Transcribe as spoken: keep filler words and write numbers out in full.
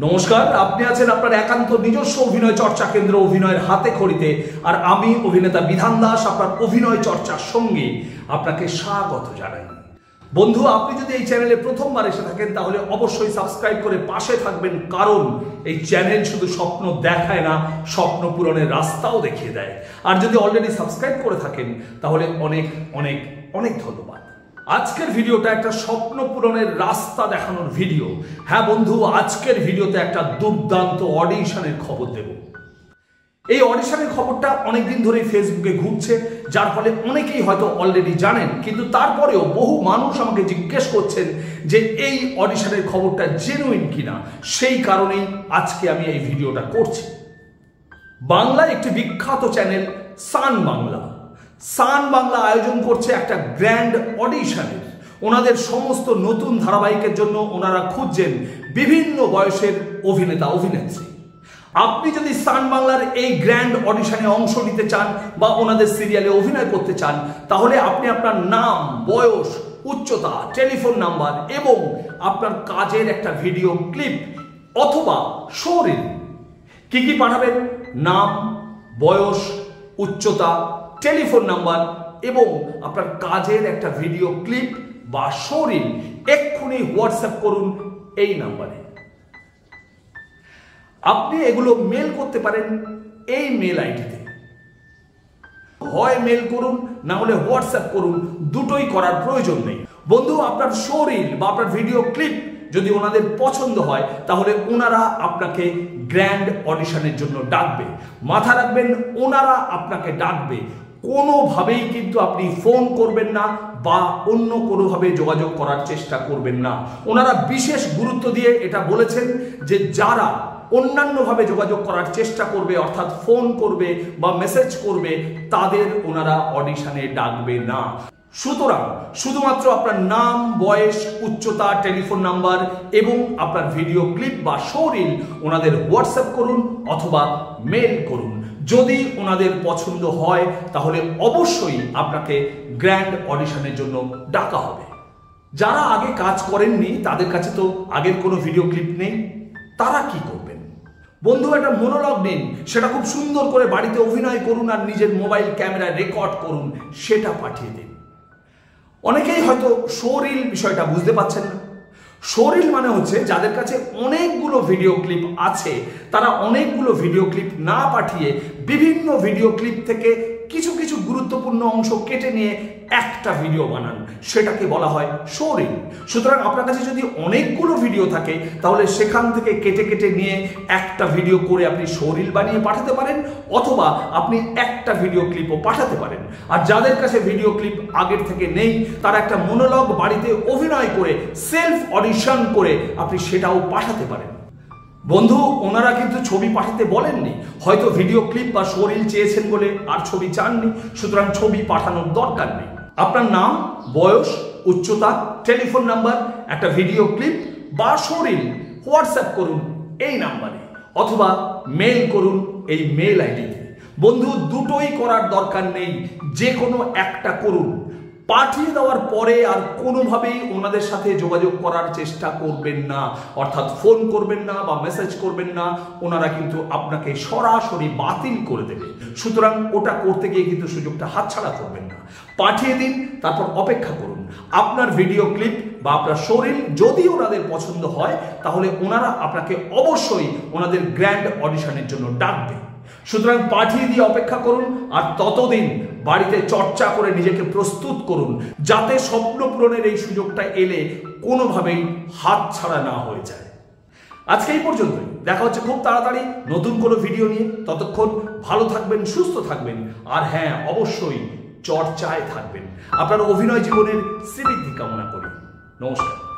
নমস্কার, আপনি আছেন আপনার একান্ত নিজস্ব অভিনয় চর্চা কেন্দ্র অভিনয়ের হাতে খড়িতে, আর আমি অভিনেতা বিধান দাস আপনার অভিনয় চর্চার সঙ্গে আপনাকে স্বাগত জানাই। বন্ধু, আপনি যদি এই চ্যানেলে প্রথমবার এসে থাকেন তাহলে অবশ্যই সাবস্ক্রাইব করে পাশে থাকবেন, কারণ এই চ্যানেল শুধু স্বপ্ন দেখায় না, স্বপ্ন পূরণের রাস্তাও দেখিয়ে দেয়। আর যদি অলরেডি সাবস্ক্রাইব করে থাকেন তাহলে অনেক অনেক অনেক ধন্যবাদ। আজকের ভিডিওটা একটা স্বপ্ন পূরণের রাস্তা দেখানোর ভিডিও। হ্যাঁ বন্ধু, আজকের ভিডিওতে একটা দুর্দান্ত অডিশনের খবর দেব। এই অডিশনের খবরটা অনেকদিন ধরেই ফেসবুকে ঘুরছে, যার ফলে অনেকেই হয়তো অলরেডি জানেন, কিন্তু তারপরেও বহু মানুষ আমাকে জিজ্ঞেস করছেন যে এই অডিশনের খবরটা জেনুইন কিনা। সেই কারণেই আজকে আমি এই ভিডিওটা করছি। বাংলায় একটি বিখ্যাত channel Sun Bangla Sun Bangla আয়োজন করছে একটা গ্র্যান্ড অডিশনের। ওনাদের সমস্ত নতুন ধারাবাহিকের জন্য ওনারা খুঁজছেন বিভিন্ন বয়সের অভিনেতা অভিনেত্রী। আপনি যদি সান বাংলার এই গ্র্যান্ড অডিশনে অংশ নিতে চান বা ওনাদের সিরিয়ালে অভিনয় করতে চান, তাহলে আপনি আপনার নাম, বয়স, উচ্চতা, টেলিফোন নাম্বার এবং আপনার কাজের একটা ভিডিও ক্লিপ অথবা শোরিল কি কি পাঠাবেন? নাম, বয়স, উচ্চতা, টেলিফোন নাম্বার এবং আপনার কাজের একটা ভিডিও ক্লিপ বা শোরিল এক্ষুনি হোয়াটসঅ্যাপ করুন এই নাম্বারে। আপনি এগুলো মেল করতে পারেন এই মেল আইডিতে। হয় মেল করুন, না হলে হোয়াটসঅ্যাপ করুন, দুটোই করার প্রয়োজন নেই। বন্ধু, আপনার শোরিল বা আপনার ভিডিও ক্লিপ যদি ওনাদের পছন্দ হয় তাহলে ওনারা আপনাকে গ্র্যান্ড অডিশনের জন্য ডাকবে। মাথা রাখবেন, ওনারা আপনাকে ডাকবে। কোনোভাবেই কিন্তু আপনি ফোন করবেন না বা অন্য কোনোভাবে যোগাযোগ করার চেষ্টা করবেন না। ওনারা বিশেষ গুরুত্ব দিয়ে এটা বলেছেন যে যারা অন্যান্যভাবে যোগাযোগ করার চেষ্টা করবে, অর্থাৎ ফোন করবে বা মেসেজ করবে, তাদের ওনারা অডিশনে ডাকবে না। সুতরাং শুধুমাত্র আপনার নাম, বয়স, উচ্চতা, টেলিফোন নাম্বার এবং আপনার ভিডিও ক্লিপ বা শোরিল ওনাদের হোয়াটসঅ্যাপ করুন অথবা মেল করুন। যদি ওনাদের পছন্দ হয় তাহলে অবশ্যই আপনাকে গ্র্যান্ড অডিশনের জন্য ডাকা হবে। যারা আগে কাজ করেননি, তাদের কাছে তো আগের কোনো ভিডিও ক্লিপ নেই, তারা কি করবেন? বন্ধু, একটা মনোলগ নিন, সেটা খুব সুন্দর করে বাড়িতে অভিনয় করুন আর নিজের মোবাইল ক্যামেরায় রেকর্ড করুন, সেটা পাঠিয়ে দিন। অনেকেই হয়তো শোরিল বিষয়টা বুঝতে পারছেন না। শোরিল মানে হচ্ছে যাদের কাছে অনেকগুলো ভিডিও ক্লিপ আছে, তারা অনেকগুলো ভিডিও ক্লিপ না পাঠিয়ে বিভিন্ন ভিডিও ক্লিপ থেকে কিছু কিছু গুরুত্বপূর্ণ অংশ কেটে নিয়ে একটা ভিডিও বানান, সেটাকে বলা হয় শোরিল। সুতরাং আপনার কাছে যদি অনেকগুলো ভিডিও থাকে তাহলে সেখান থেকে কেটে কেটে নিয়ে একটা ভিডিও করে আপনি শোরিল বানিয়ে পাঠাতে পারেন, অথবা আপনি একটা ভিডিও ক্লিপও পাঠাতে পারেন। আর যাদের কাছে ভিডিও ক্লিপ আগের থেকে নেই, তারা একটা মনোলগ বাড়িতে অভিনয় করে সেলফ অডিশন করে আপনি সেটাও পাঠাতে পারেন। বন্ধু, ওনারা কিন্তু ছবি পাঠাতে বলেননি, হয়তো ভিডিও ক্লিপ বা শোরিল চেয়েছেন বলে আর ছবি চাননি, সুতরাং ছবি পাঠানোর দরকার নেই। আপনার নাম, বয়স, উচ্চতা, টেলিফোন নাম্বার, একটা ভিডিও ক্লিপ বা শোরিল হোয়াটসঅ্যাপ করুন এই নাম্বারে অথবা মেল করুন এই মেল আইডিতে। বন্ধু, দুটোই করার দরকার নেই, যে কোনো একটা করুন। পাঠিয়ে দেওয়ার পরে আর কোনোভাবেই ওনাদের সাথে যোগাযোগ করার চেষ্টা করবেন না, অর্থাৎ ফোন করবেন না বা মেসেজ করবেন না। ওনারা কিন্তু আপনাকে সরাসরি বাতিল করে দেবে। সুতরাং ওটা করতে গিয়ে কিন্তু সুযোগটা হাতছাড়া করবেন না। পাঠিয়ে দিন, তারপর অপেক্ষা করুন। আপনার ভিডিও ক্লিপ বা আপনার শোরিল যদি ওনাদের পছন্দ হয় তাহলে ওনারা আপনাকে অবশ্যই ওনাদের গ্র্যান্ড অডিশনের জন্য ডাকবে। সুতরাং পাঠিয়ে দিয়ে অপেক্ষা করুন, আর ততদিন বাড়িতে চর্চা করে নিজেকে প্রস্তুত করুন, যাতে স্বপ্ন পূরণের এই সুযোগটা এলে কোনোভাবেই হাত ছাড়া না হয়ে যায়। আজকে এই পর্যন্তই, দেখা হচ্ছে খুব তাড়াতাড়ি নতুন কোনো ভিডিও নিয়ে। ততক্ষণ ভালো থাকবেন, সুস্থ থাকবেন, আর হ্যাঁ, অবশ্যই চর্চায় থাকবেন। আপনার অভিনয় জীবনের শ্রীবৃদ্ধি কামনা করি। নমস্কার।